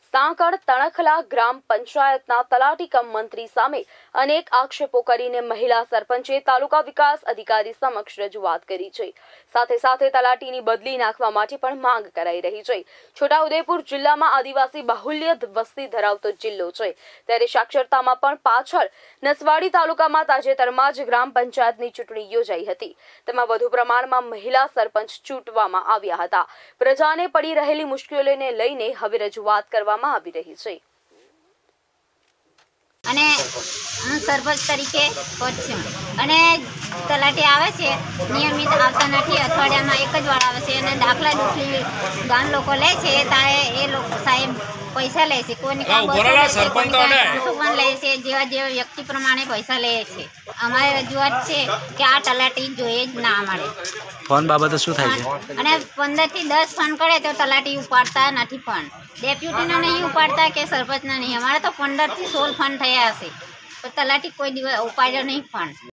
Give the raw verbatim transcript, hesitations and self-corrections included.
સાંકળ તણખલા ગ્રામ પંચાયતના તલાટી કમ મંત્રી સામે અનેક આક્ષેપો કરીને મહિલા સરપંચે તાલુકા વિકાસ અધિકારી સમક્ષ રજૂઆત કરી છે। સાથે સાથે તલાટીની બદલી નાખવા માટે પણ માંગ કરાઈ રહી છે। છોટાઉદેપુર જિલ્લામાં આદિવાસી બાહુલ્ય વસ્તી ધરાવતો જિલ્લો છે, ત્યારે સાક્ષરતામાં પણ પાછળ નસવાડી તાલુકામાં તાજેતરમાં જ ગ્રામ પંચાયતની ચૂંટણી યોજાઈ હતી। તેમાં વધુ પ્રમાણમાં મહિલા સરપંચ ચૂંટવામાં આવ્યા હતા। પ્રજાને પડી રહેલી મુશ્કેલીઓને લઈને હવે રજૂઆત કરવા આવી રહી છે। અને હું સરપંચ તરીકે પદ છું અને તલાટી આવે છે, નિયમિત આવતા નથી, અઠવાડિયામાં એક જ વાર આવે છે અને દાખલા દુખલી ગામ લોકો લે છે ત્યારે એ લોકો સાહેબ પૈસા લે છે, કોઈને કામ પણ લે છે, જેવા જેવા વ્યક્તિ પ્રમાણે પૈસા લે છે। અમારી રજૂઆત છે કે આ તલાટી જોઈએ જ ના મળે। ફોન બાબતે શું થાય છે? અને પંદર થી દસ ફોન કરે તો તલાટી ઉપાડતા નથી, ફોન ડેપ્યુટીના નહીં ઉપાડતા કે સરપંચના નહીં। અમારે તો પંદર થી સોળ ફોન થયા હશે, તો તલાટી કોઈ દિવસ ઉપાડ્યો નહીં ફોન।